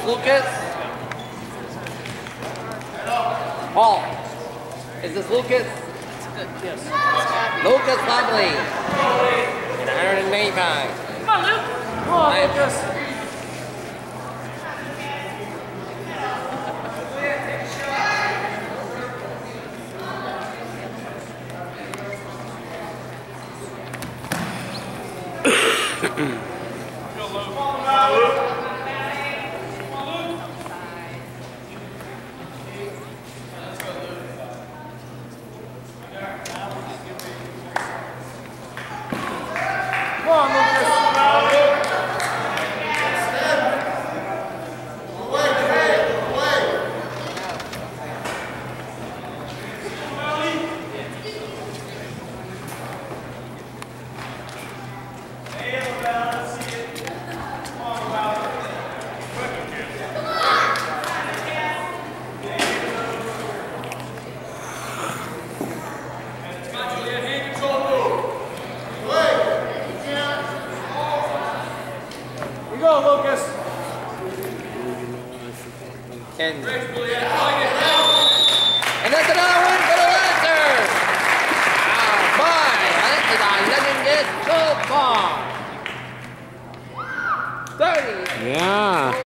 Lucas? Paul, is this Lucas? Yes. Lucas Lovely. 185. Come on, Luke. Come on, Lucas. Come on, Lucas. Go, Lucas. 10. And that's another one for the Lancers. Wow, boy, that is our legend is so far. 30. Yeah.